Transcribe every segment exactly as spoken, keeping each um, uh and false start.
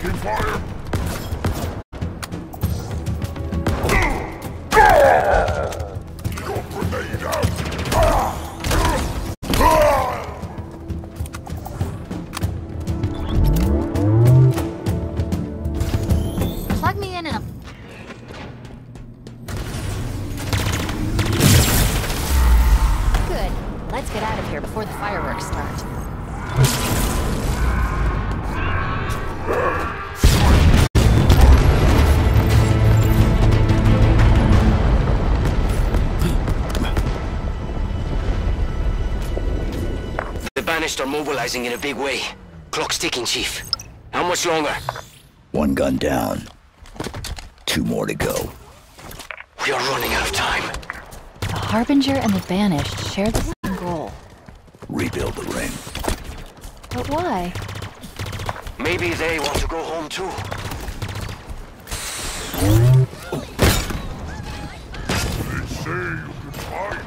Taking fire! Your grenade out! Plug me in and a... Good. Let's get out of here before the fireworks start. The Banished are mobilizing in a big way. Clock's ticking, Chief. How much longer? One gun down. Two more to go. We are running out of time. The Harbinger and the Banished share the same goal. Rebuild the ring. But why? Maybe they want to go home too. They say you can fight.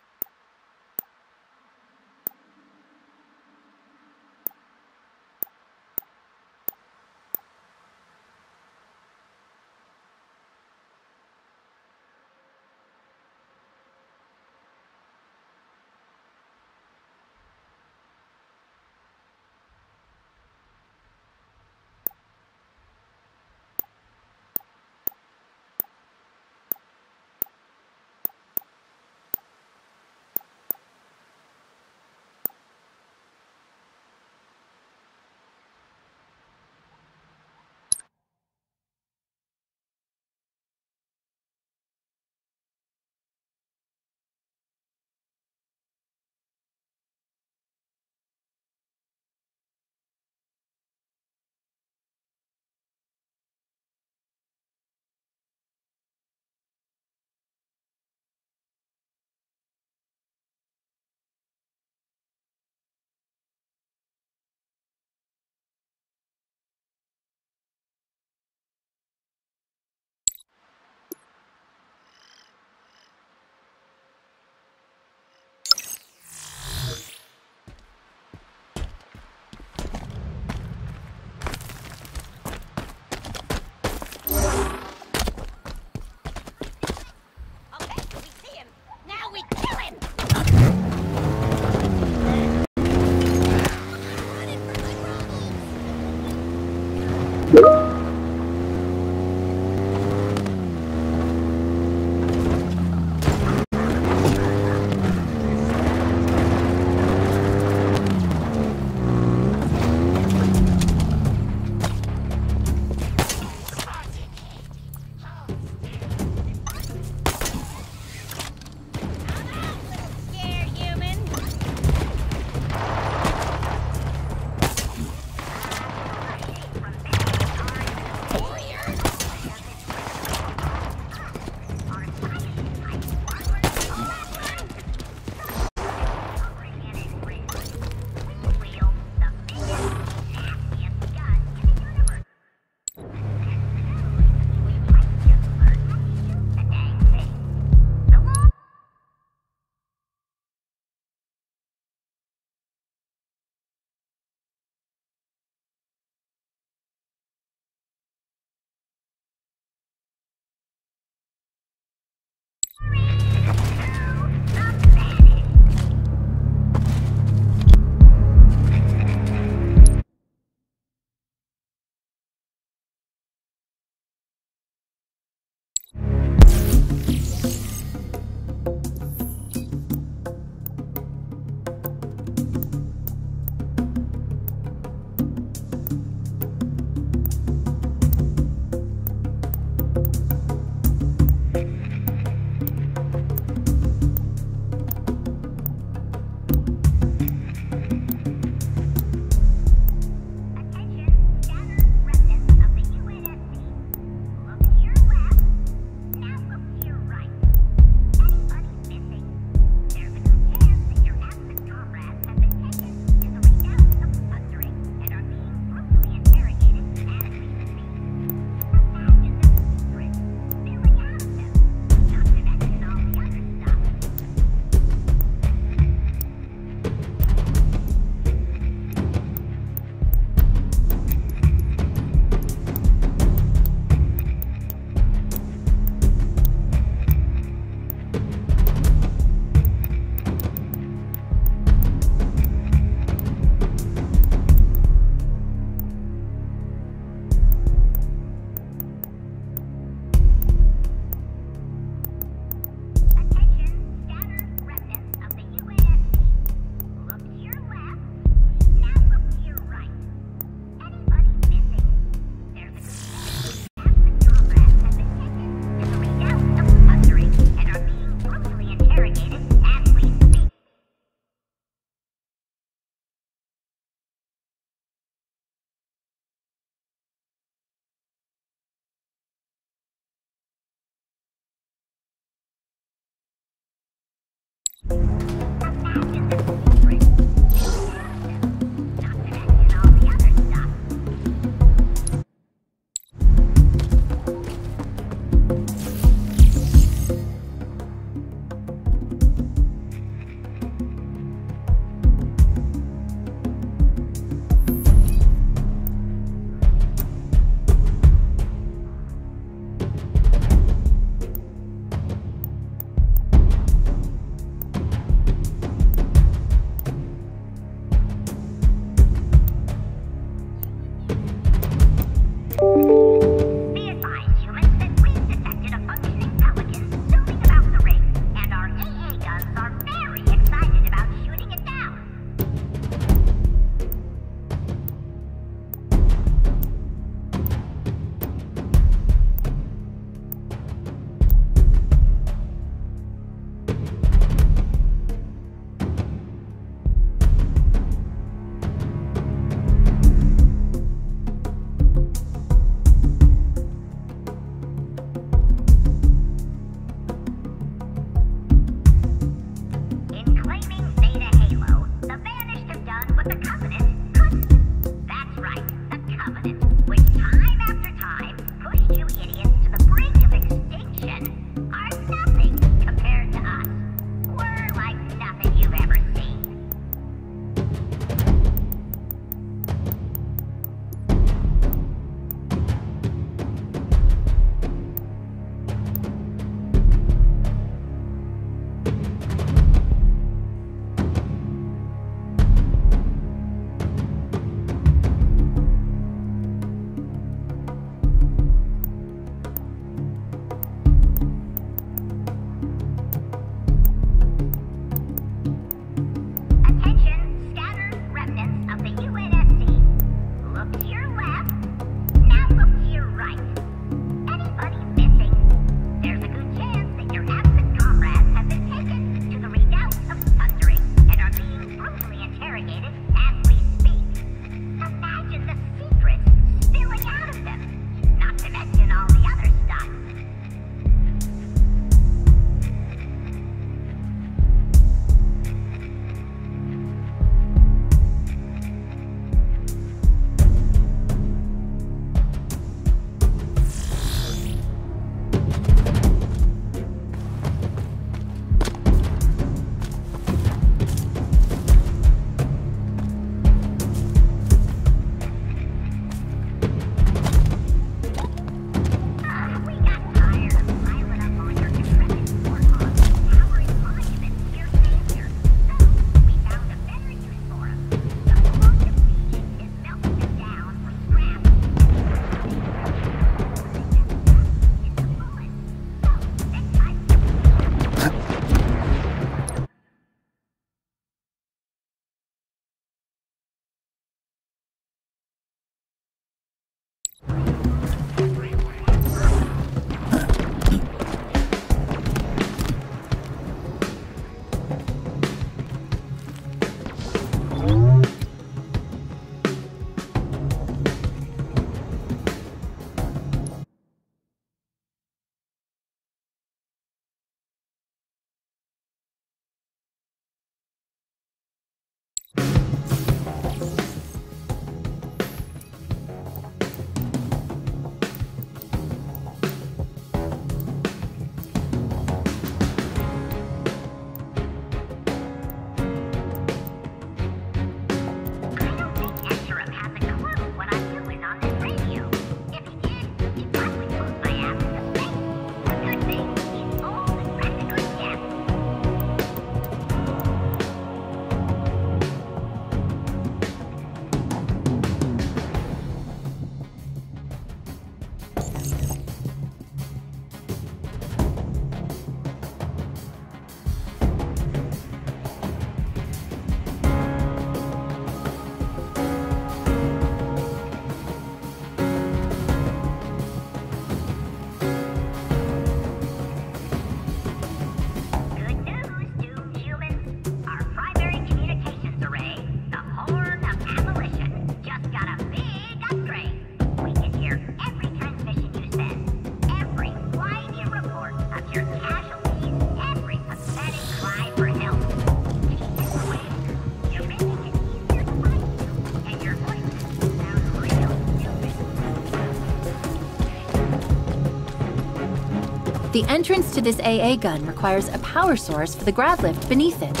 The entrance to this A A gun requires a power source for the grav lift beneath it.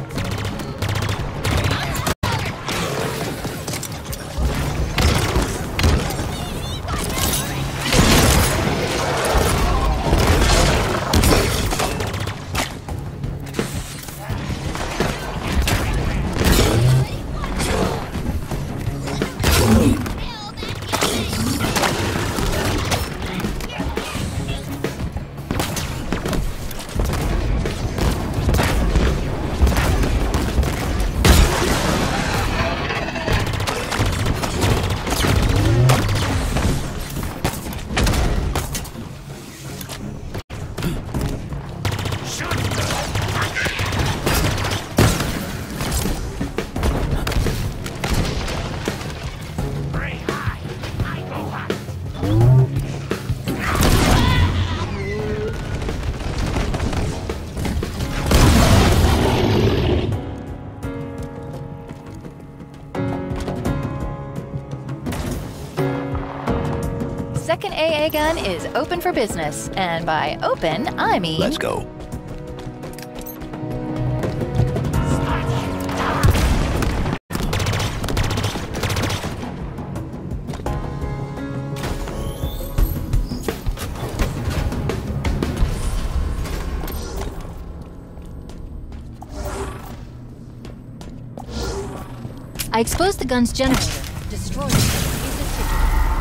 Second A A gun is open for business, and by open, I mean... Let's go. I exposed the gun's generator. Destroyed it. Use it to...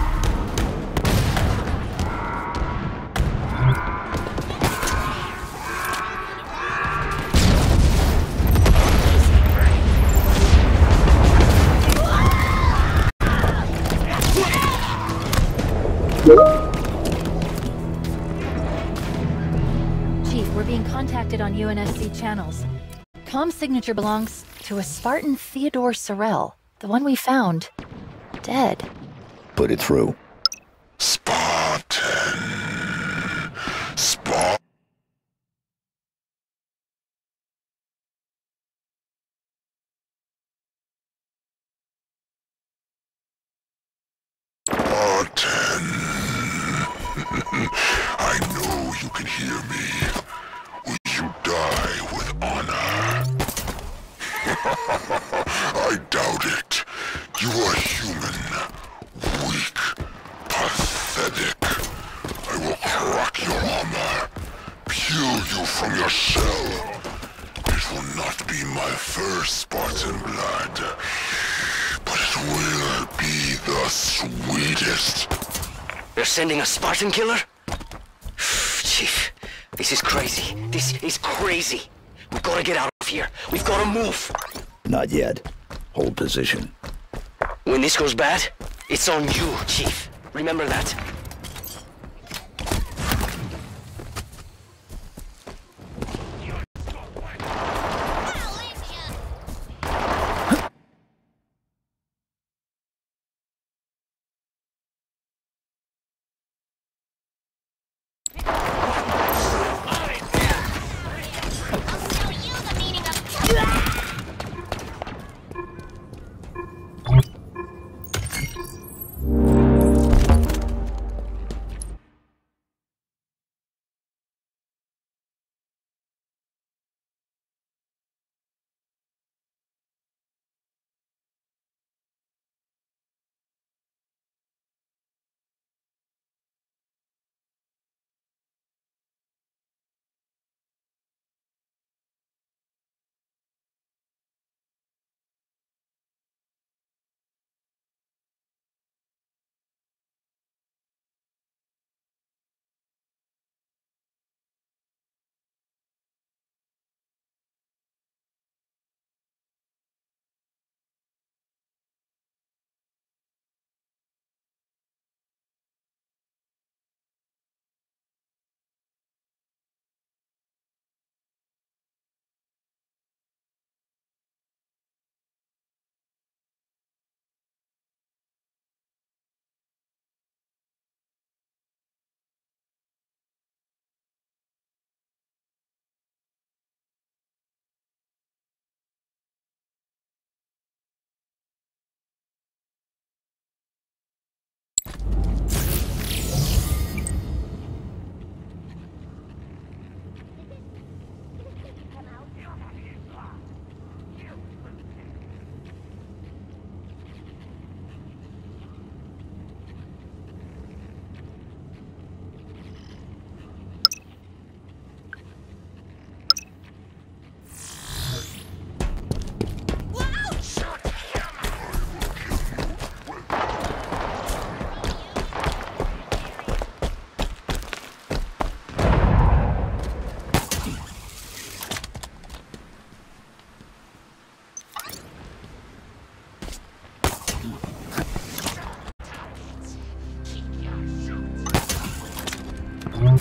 Chief, we're being contacted on U N S C channels. Comm signature belongs to a Spartan Theodore Sorel, the one we found dead. Put it through. Spartan. Spartan. Spartan. I know you can hear me. Will you die with honor? I doubt it. You are human. Weak. Pathetic. I will crack your armor. Peel you from your shell. It will not be my first Spartan blood, but it will be the sweetest. You're sending a Spartan killer? Chief, this is crazy. This is crazy. We've got to get out of here. We've got to move. Not yet. Hold position. When this goes bad, it's on you, Chief. Remember that.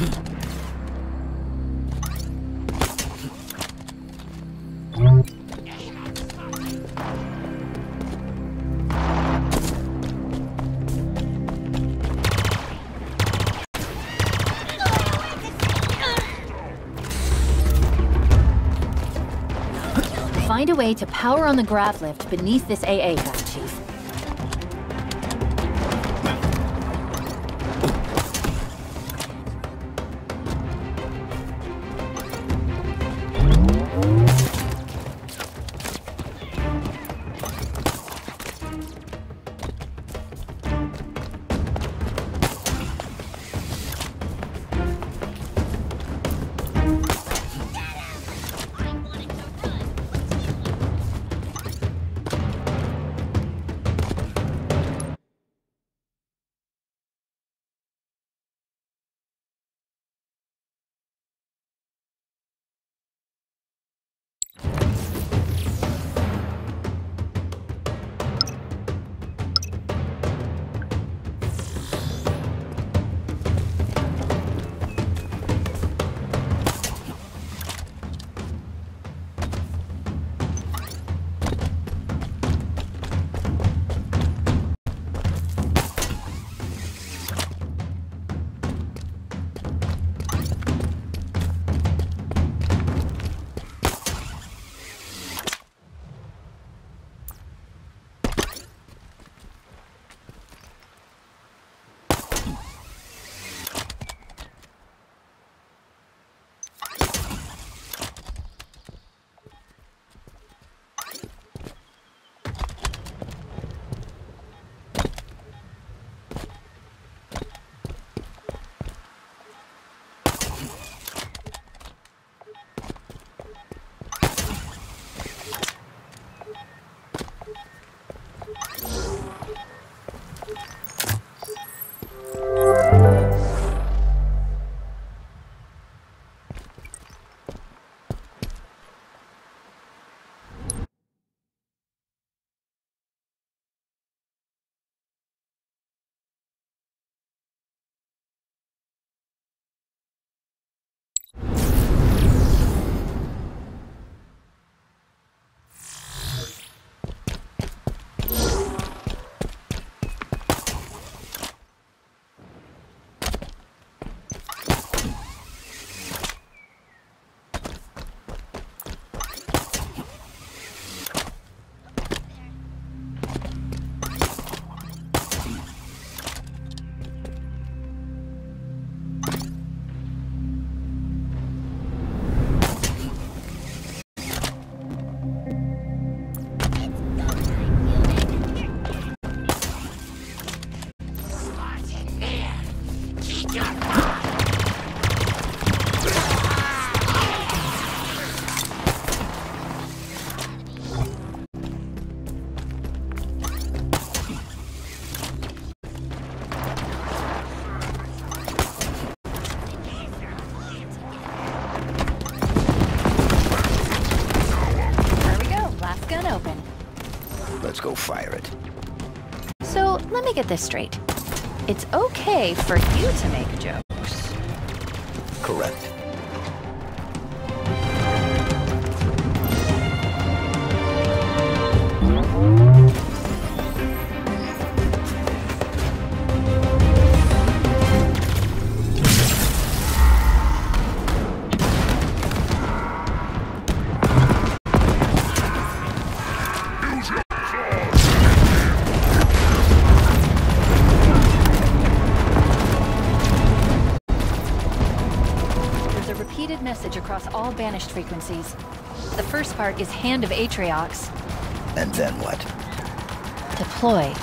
Find a way to power on the grav lift beneath this A A gun, Chief. Let's go fire it. So, let me get this straight. It's okay for you to make jokes. Correct. Message across all banished frequencies. The first part is Hand of Atriox. And then what? Deploy.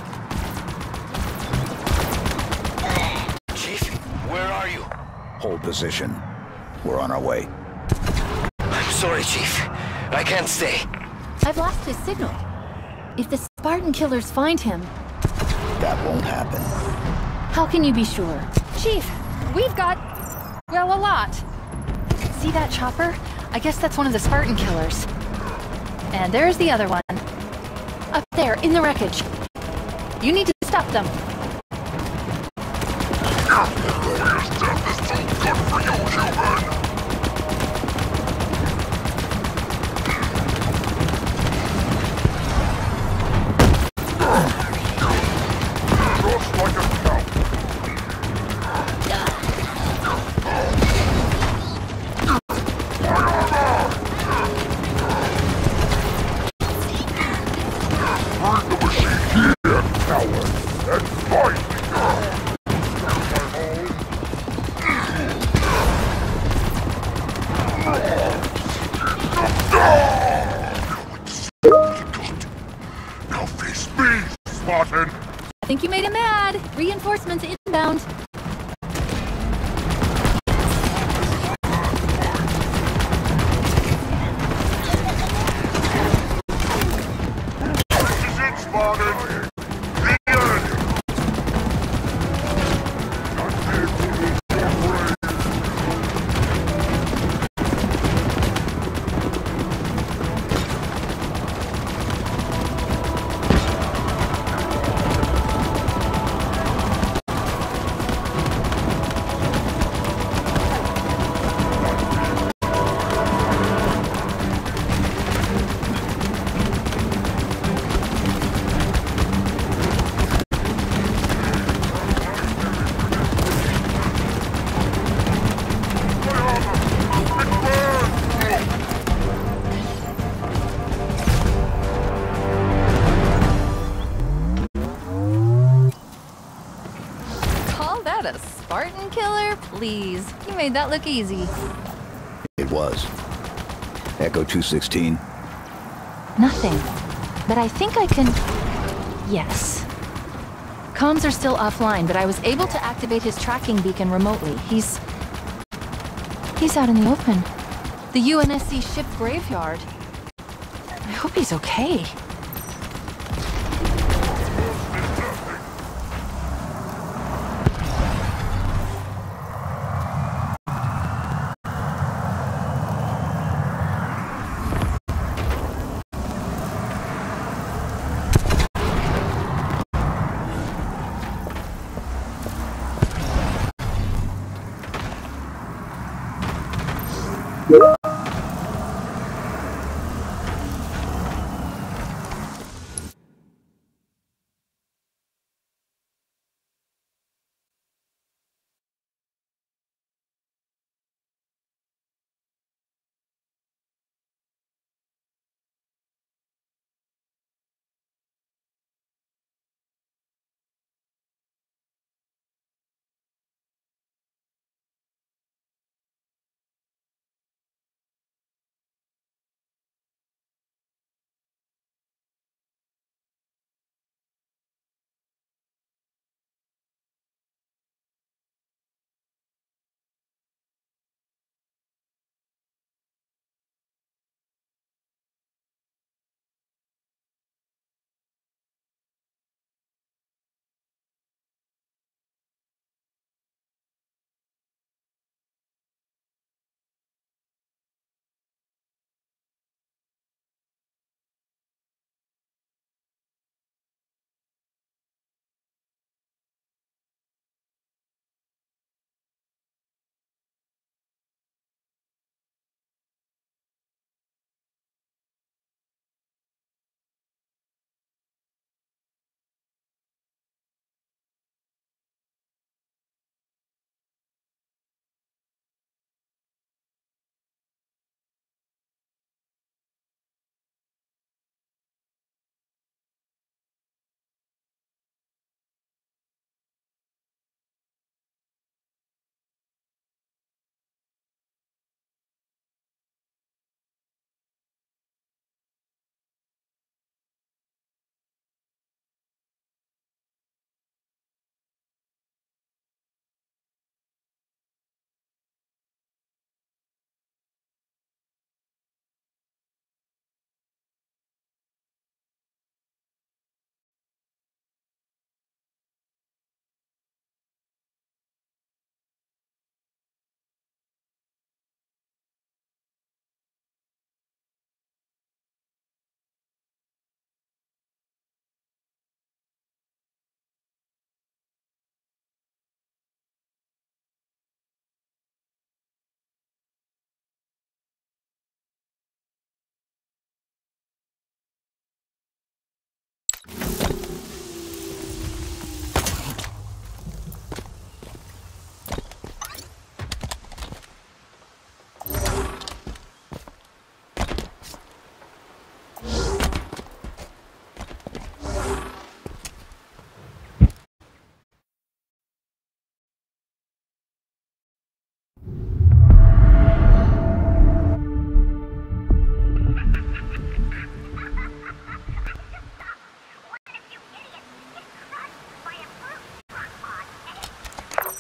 Chief, where are you? Hold position. We're on our way. I'm sorry, Chief. I can't stay. I've lost his signal. If the Spartan killers find him... That won't happen. How can you be sure? Chief, we've got... well, a lot. See that chopper? I guess that's one of the Spartan killers. And there's the other one. Up there, in the wreckage. You need to stop them. His death is so good for Now face me, Spartan! I think you made him mad. Reinforcements inbound. This is it, Spartan! The end! Call that a Spartan killer? Please. You made that look easy. It was. Echo two sixteen. Nothing. But I think I can... Yes. Comms are still offline, but I was able to activate his tracking beacon remotely. He's... He's out in the open. The U N S C ship graveyard. I hope he's okay.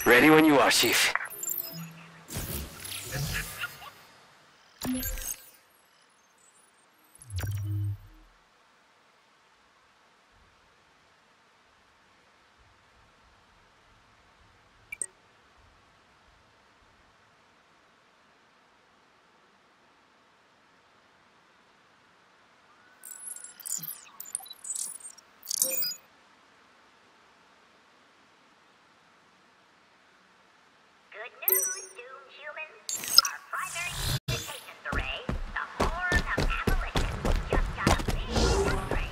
Ready when you are, Chief. Good news, doomed humans. Our primary communications array, the Horde of Abolitionists, just got a big upgrade.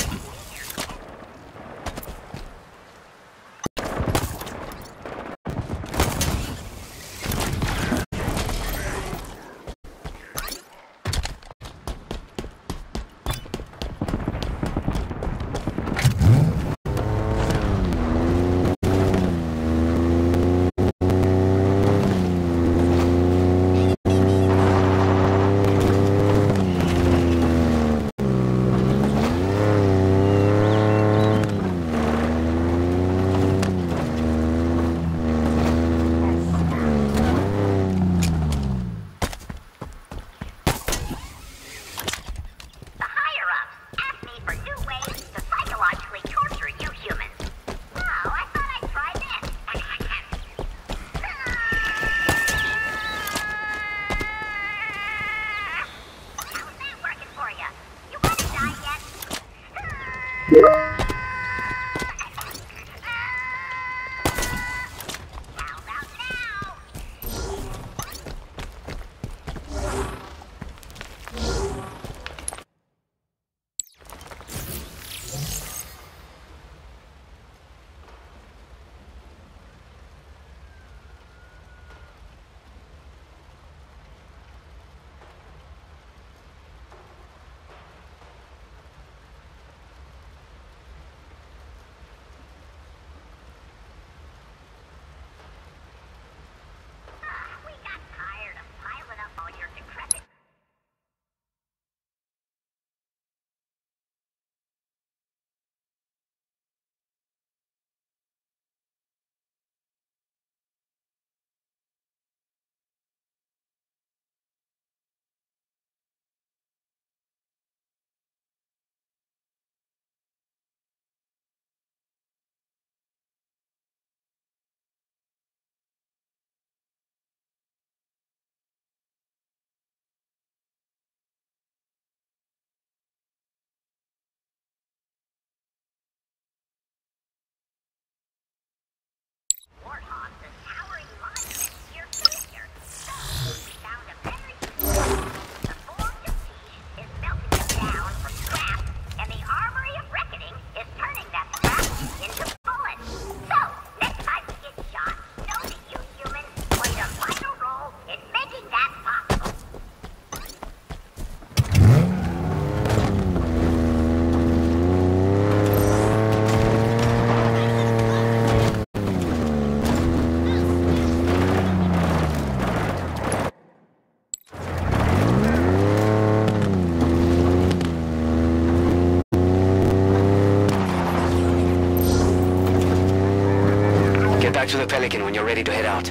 Back to the Pelican when you're ready to head out.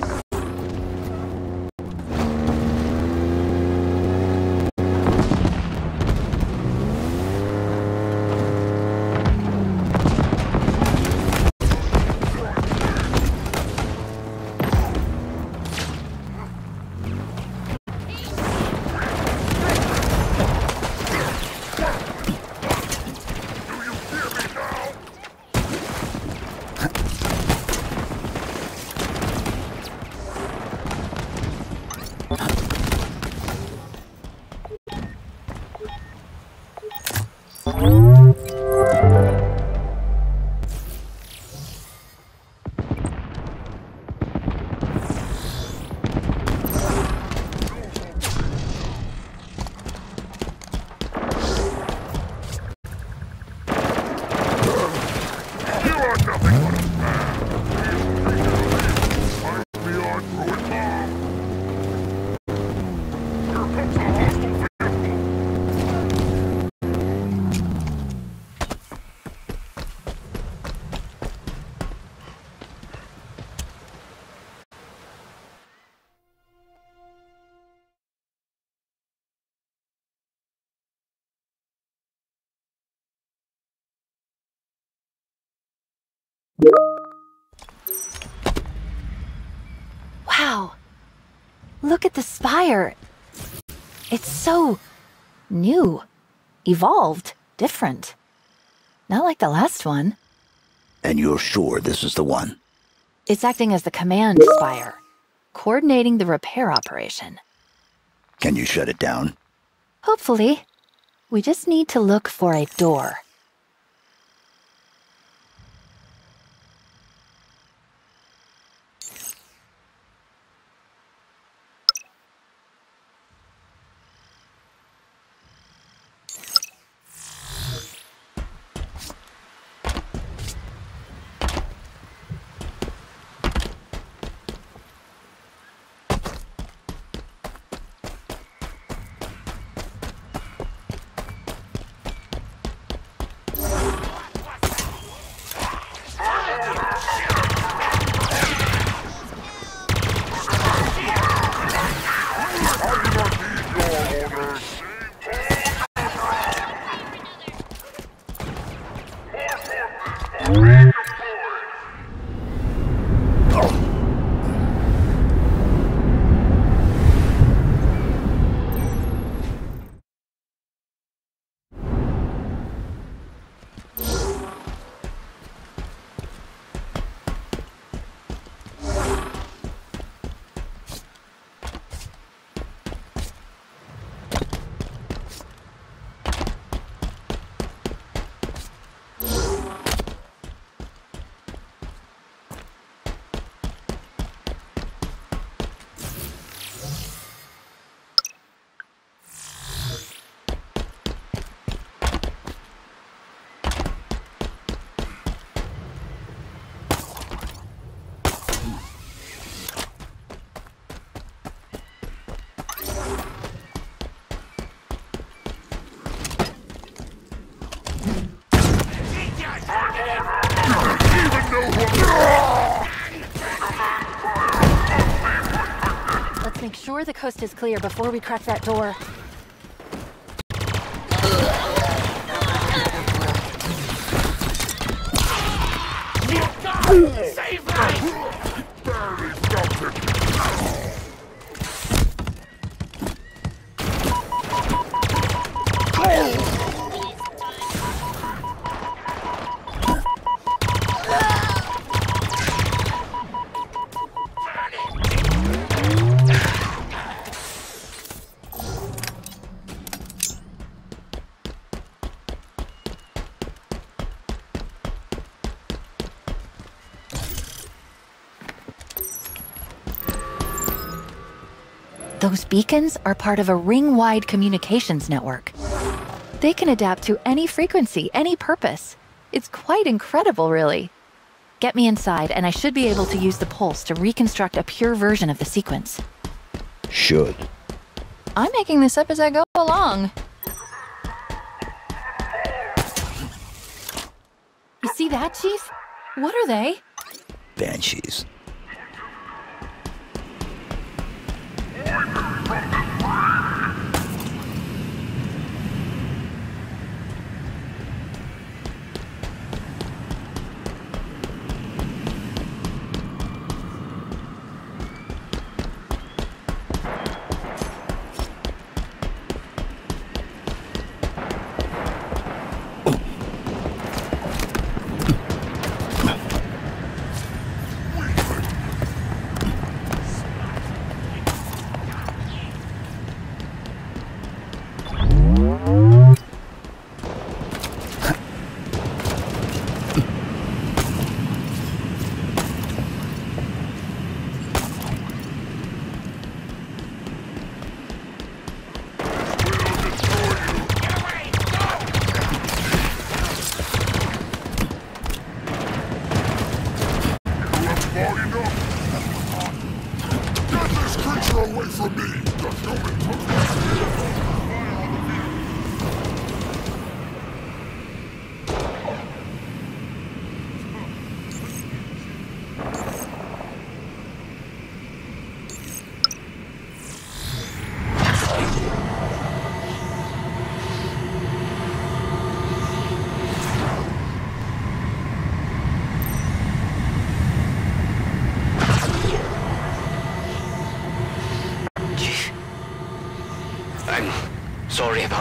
look at the spire. It's so new, evolved, different. Not like the last one. And you're sure this is the one? It's acting as the command spire, coordinating the repair operation. Can you shut it down? Hopefully. We just need to look for a door. Let's make sure the coast is clear before we crack that door. Save me! Barely stopped it. Those beacons are part of a ring-wide communications network. They can adapt to any frequency, any purpose. It's quite incredible, really. Get me inside, and I should be able to use the pulse to reconstruct a pure version of the sequence. Should. I'm making this up as I go along. You see that, Chief? What are they? Banshees.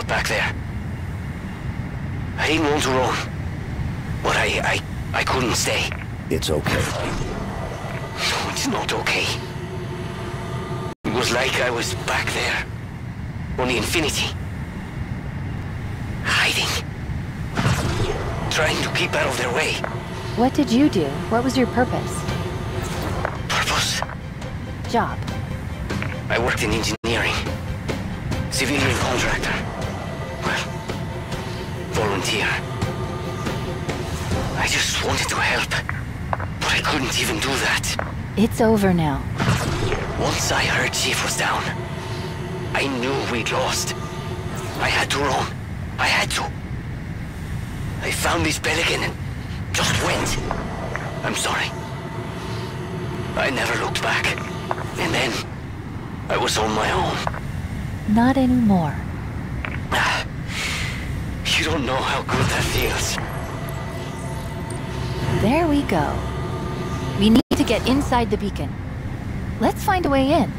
out back there. I didn't want to run, but I, I, I couldn't stay. It's okay. No, it's not okay. It was like I was back there, on the Infinity. Hiding. Trying to keep out of their way. What did you do? What was your purpose? Purpose? Job. I worked in engineering. Civilian contractor. Well, volunteer. I just wanted to help, but I couldn't even do that. It's over now. Once I heard Chief was down, I knew we'd lost. I had to run. I had to. I found this Pelican and just went. I'm sorry. I never looked back. And then, I was on my own. Not anymore. You don't know how good that feels. There we go. We need to get inside the beacon. Let's find a way in.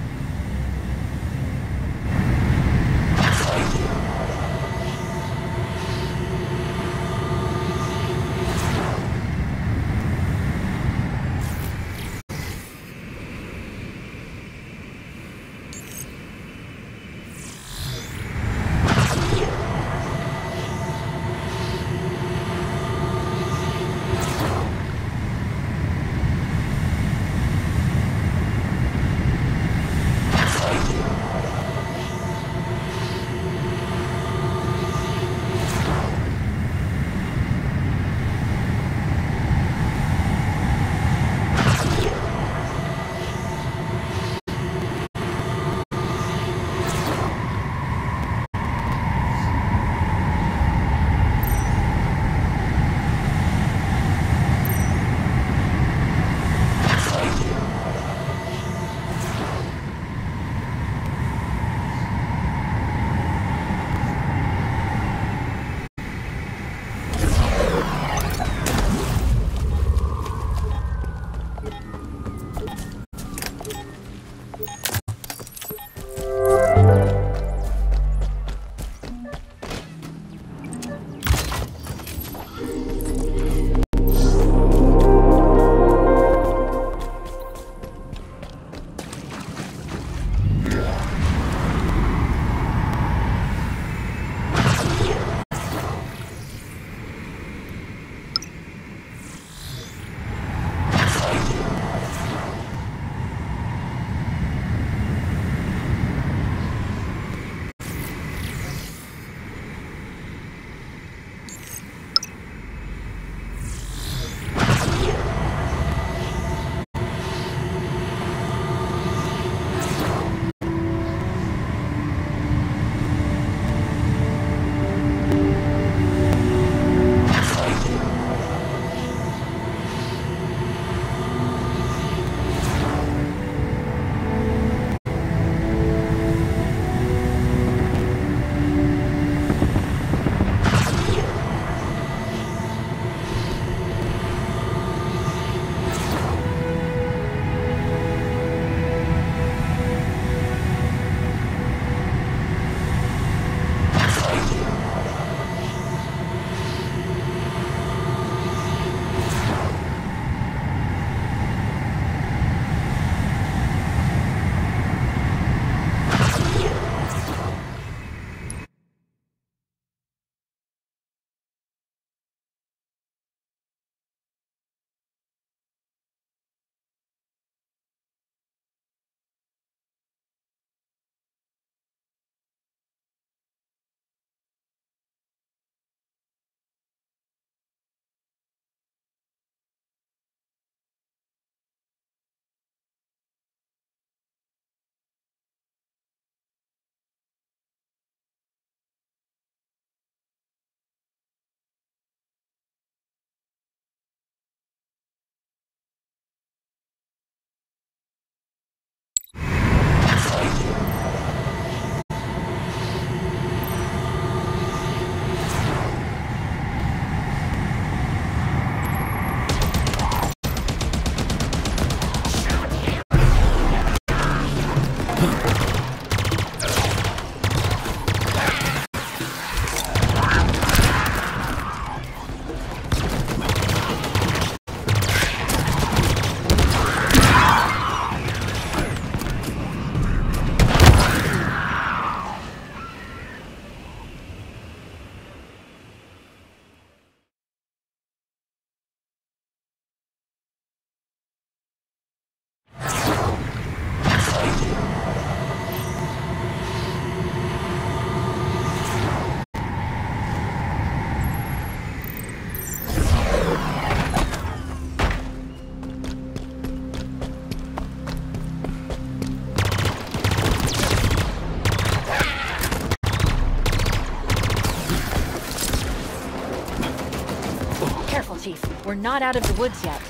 We're not out of the woods yet.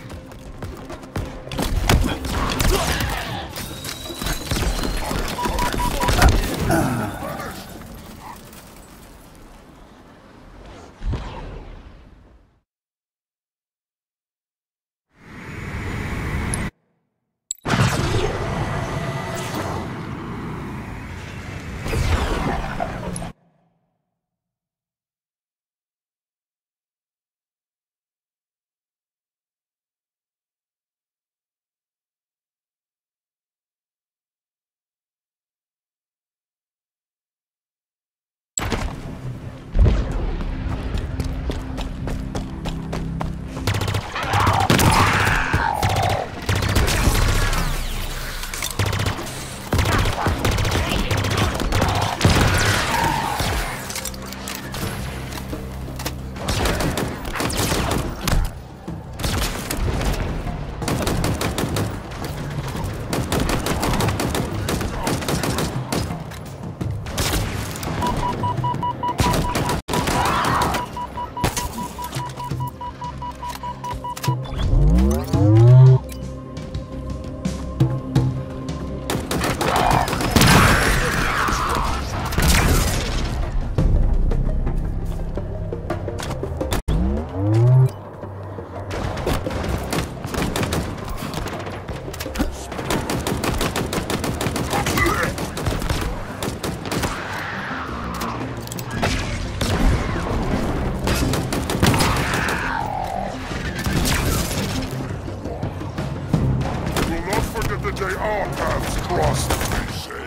Day our paths crossed, they say.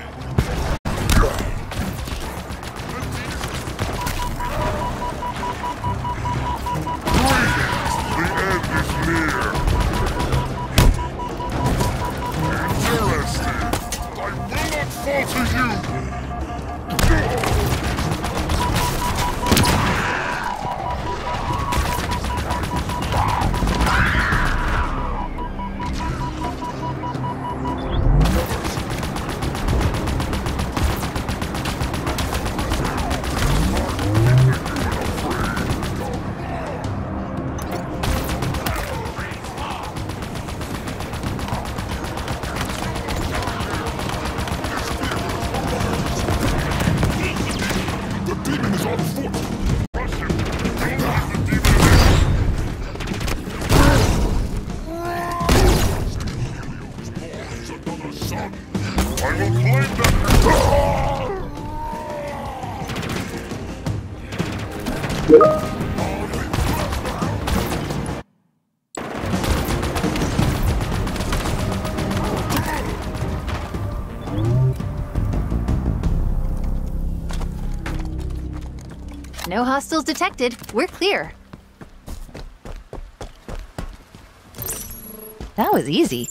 Greetings! The end is near. Interesting. I will not falter you. No hostiles detected. We're clear. That was easy.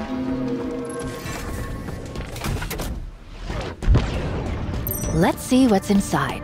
Let's see what's inside.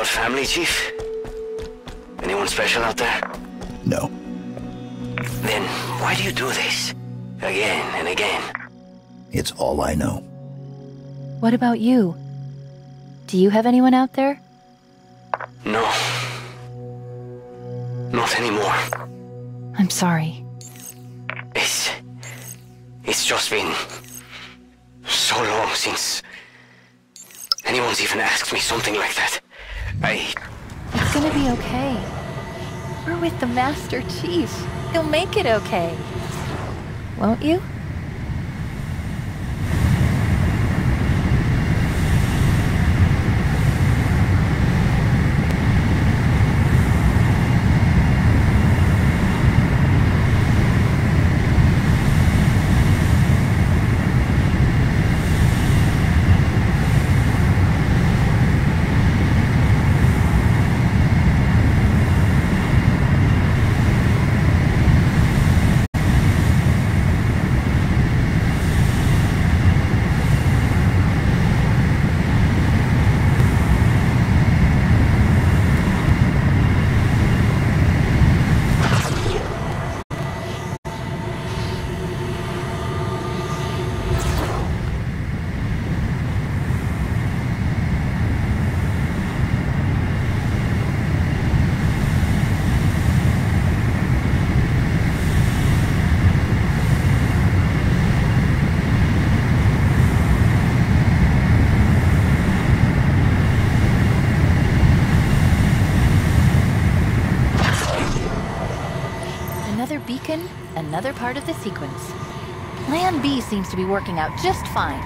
family, Chief? Anyone special out there? No. Then why do you do this? Again and again? It's all I know. What about you? Do you have anyone out there? No. Not anymore. I'm sorry. It's... It's just been... so long since... anyone's even asked me something like that. I... It's gonna be okay. We're with the Master Chief. He'll make it okay. Won't you? Another beacon, another part of the sequence. Plan B seems to be working out just fine.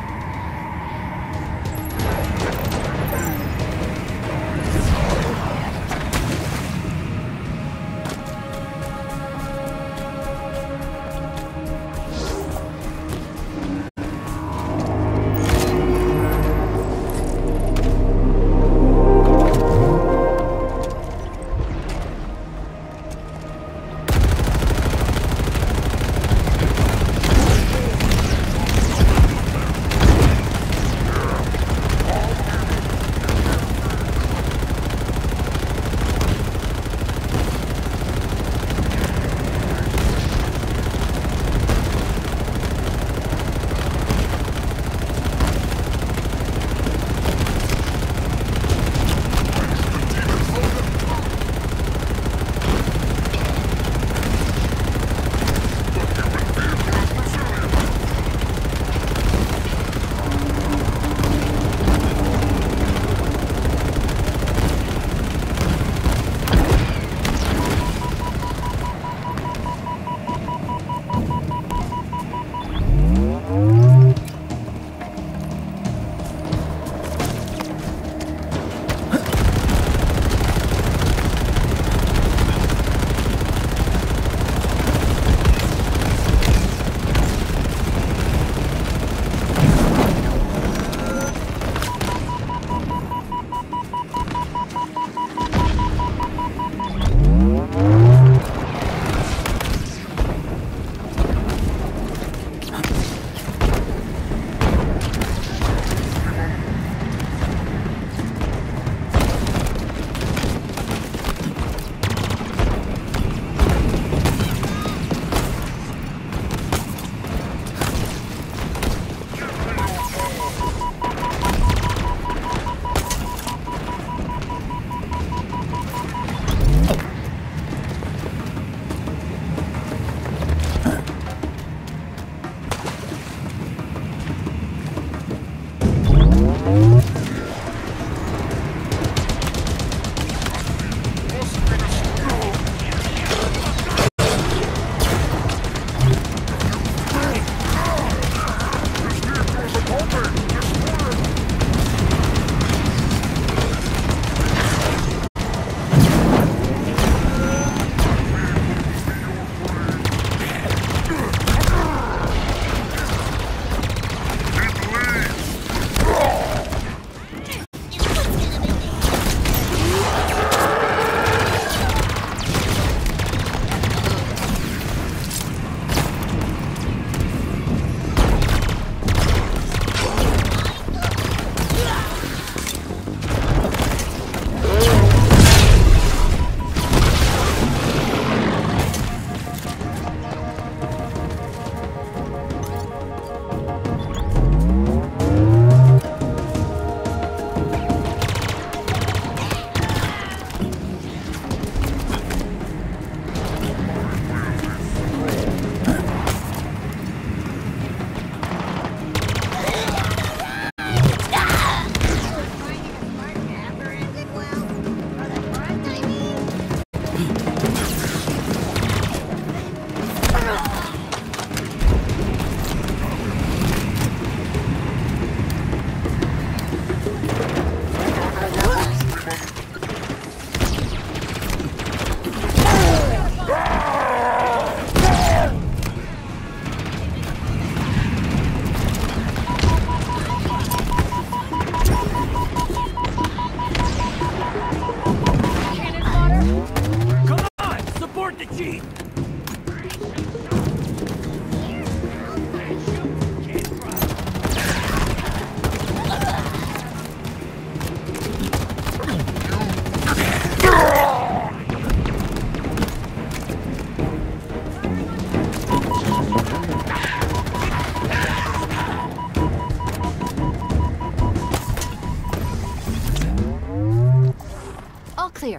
All clear.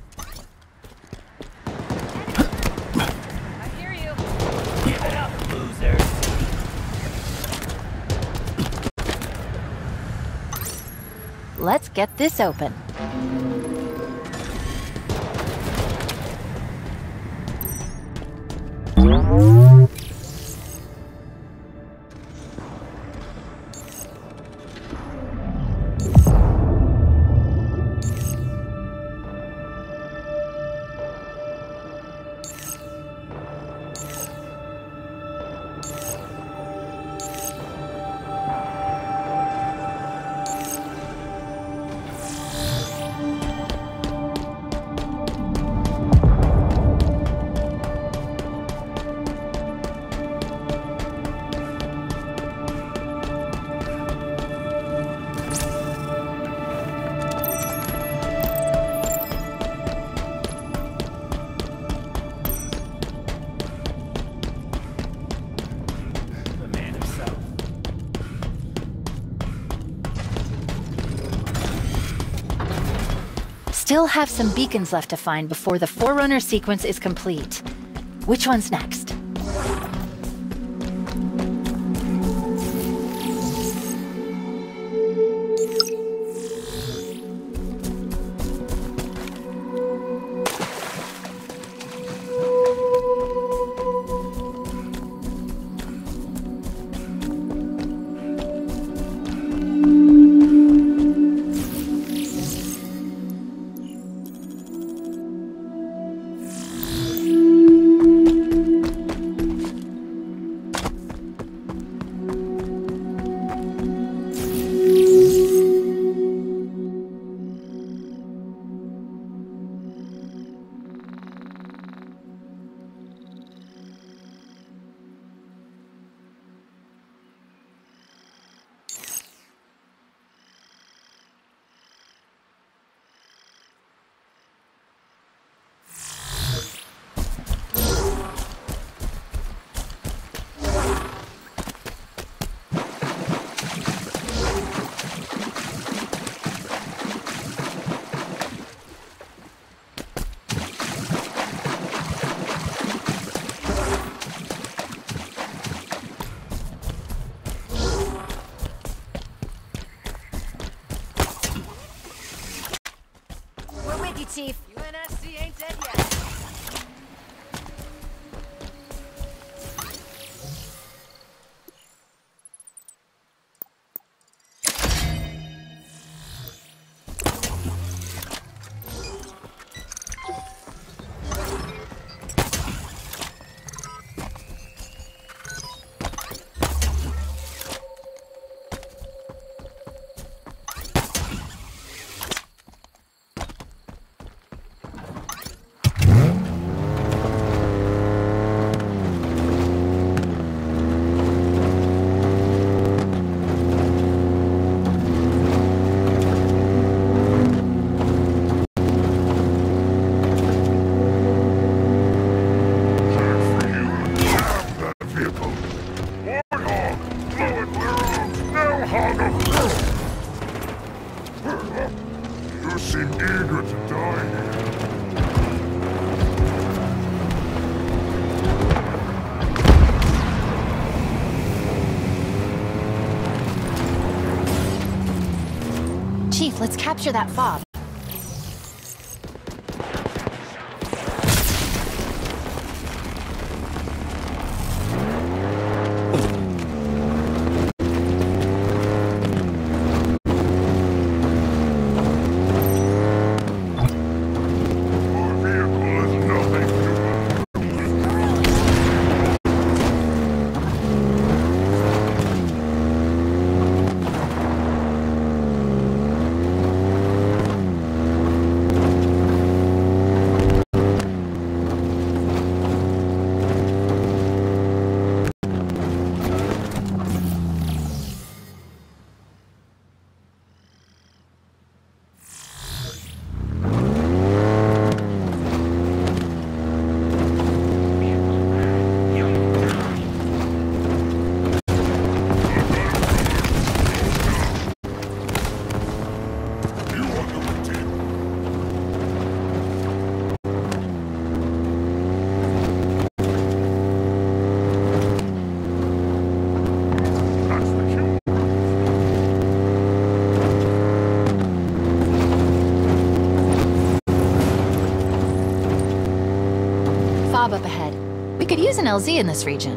I hear you. Give it up, losers. Let's get this open. The man himself. Still have some beacons left to find before the Forerunner sequence is complete. Which one's next? Chief. U N S C ain't dead yet. You seem eager to die here. Chief, let's capture that fob. My vehicle is nothing to L Z in this region.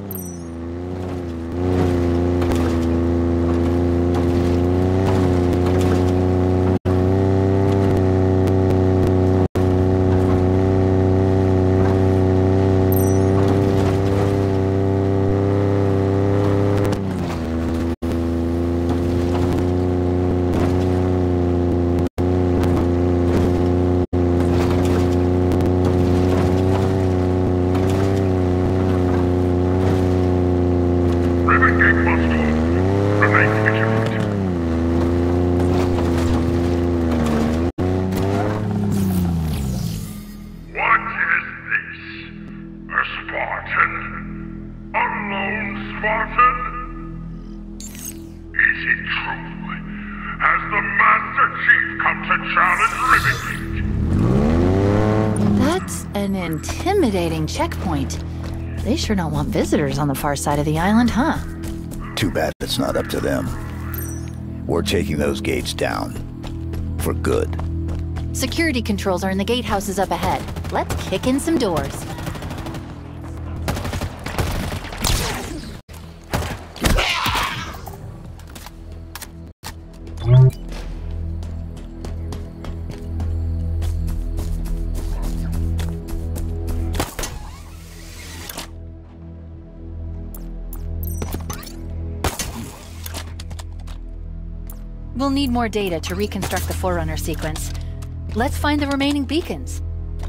Intimidating checkpoint. They sure don't want visitors on the far side of the island, huh? Too bad it's not up to them. We're taking those gates down. For good. Security controls are in the gatehouses up ahead. Let's kick in some doors. We'll need more data to reconstruct the Forerunner sequence. Let's find the remaining beacons.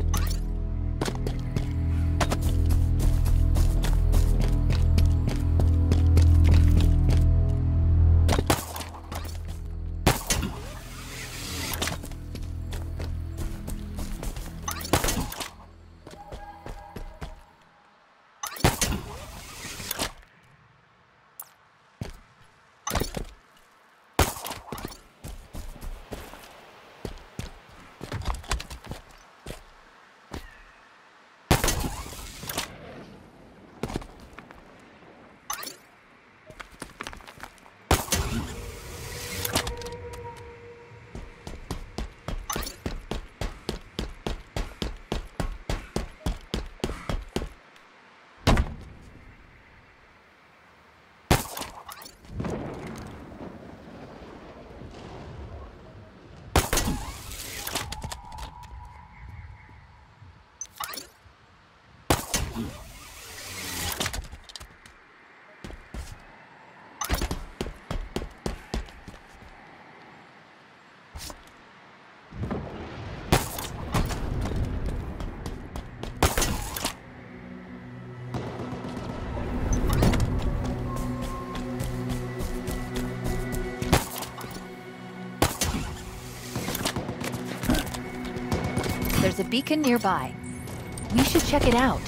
There's a beacon nearby. We should check it out.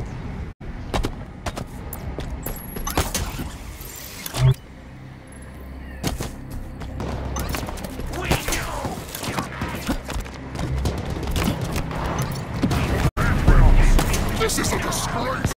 This is a disgrace!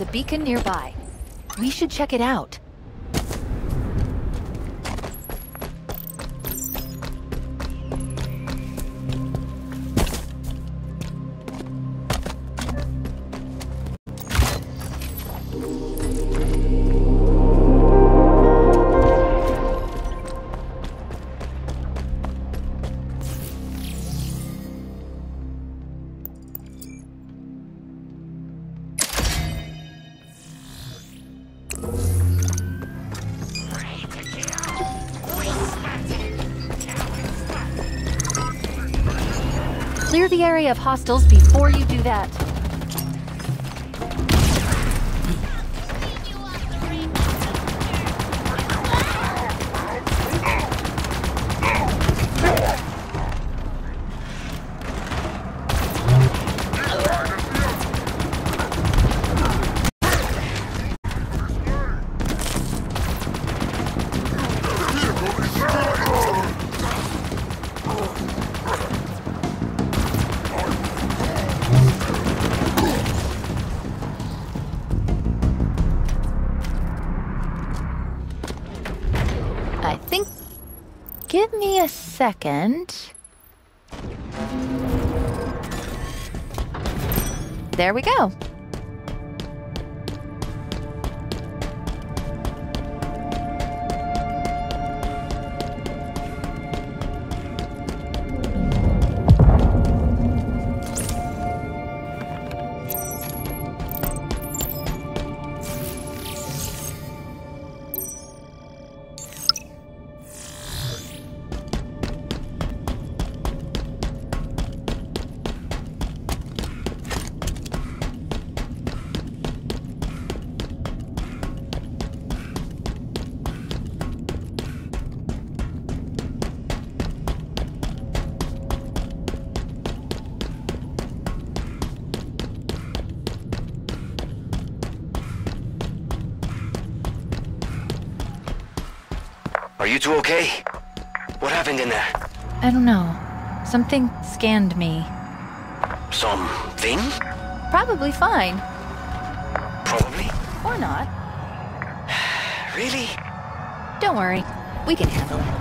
beacon nearby. We should check it out. Clear the area of hostiles before you do that. I think... Give me a second. There we go. Are you two okay? What happened in there? I don't know. Something scanned me. Something? Probably fine. Probably. Or not. Really? Don't worry. We can handle it.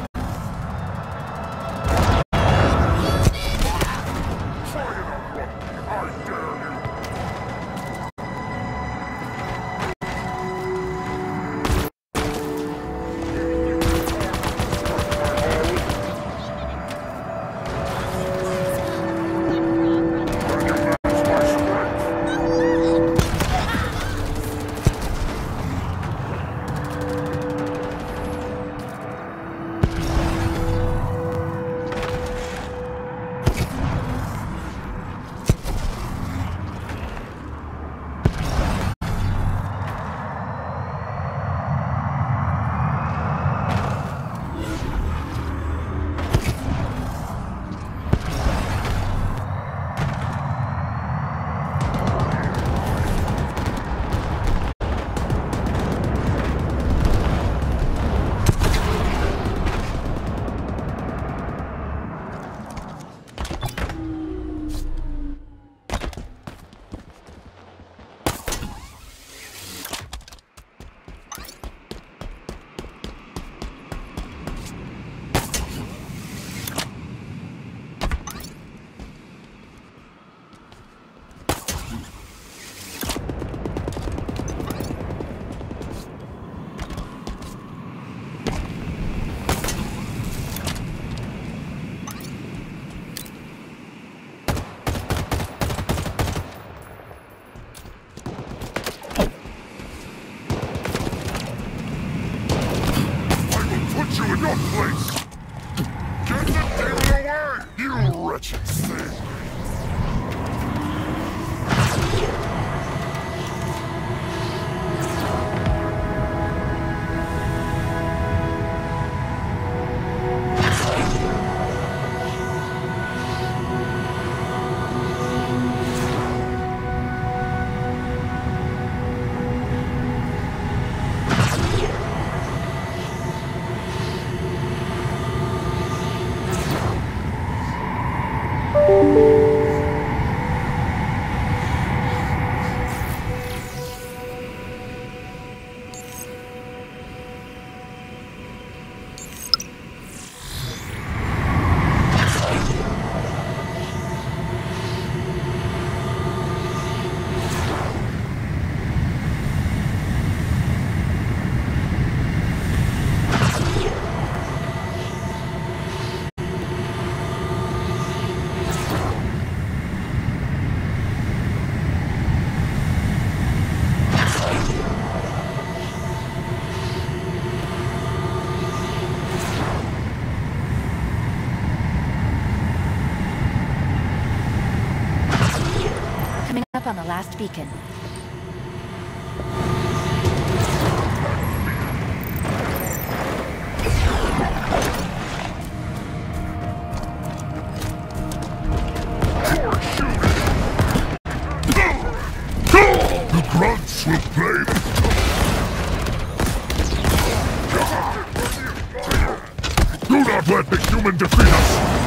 your place! Get the demon away, you wretched thing! You Up on the last beacon. The grunts will play. Do not let the human defeat us!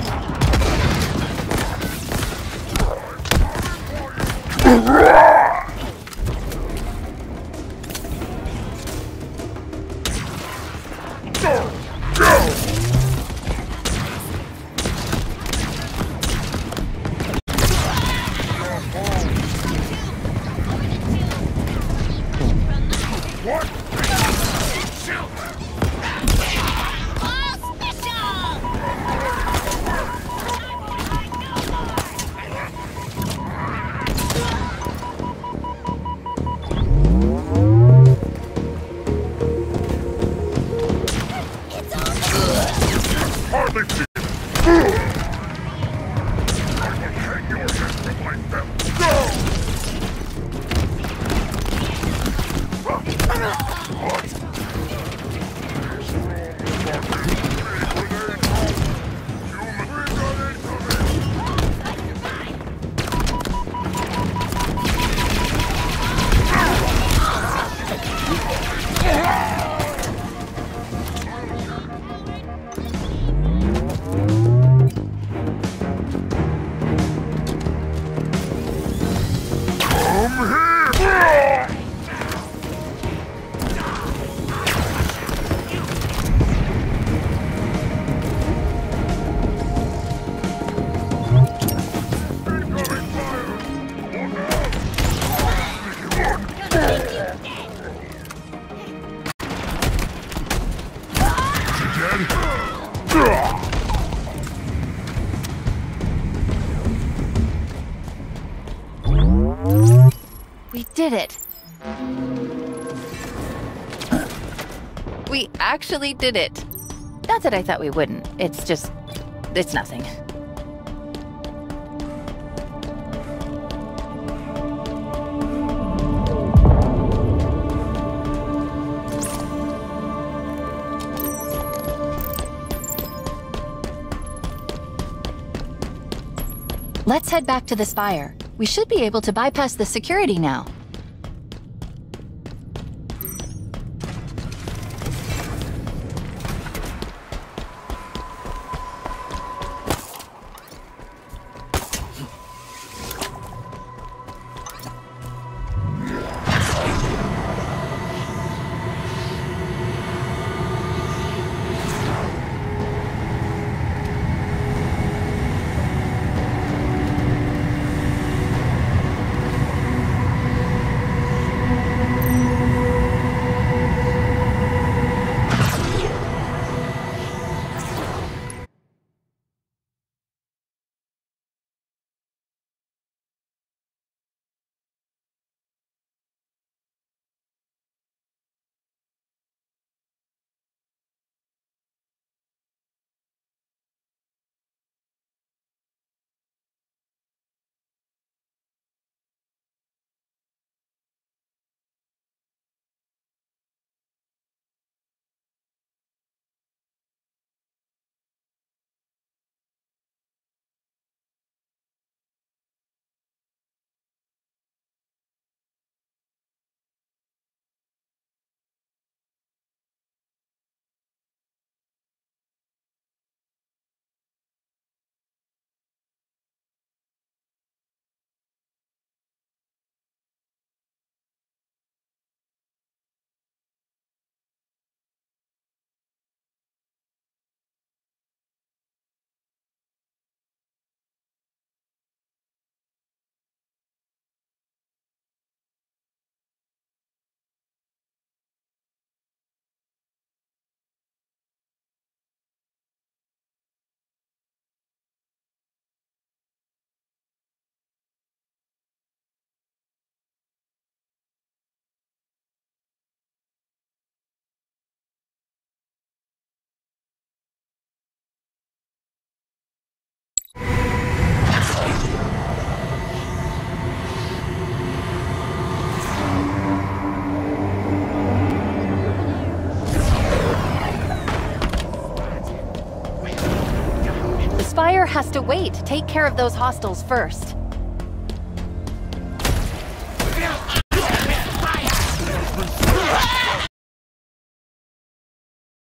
We did it! We actually did it! Not that I thought we wouldn't, it's just... it's nothing. Let's head back to the spire. We should be able to bypass the security now. fire has to wait. Take care of those hostiles first.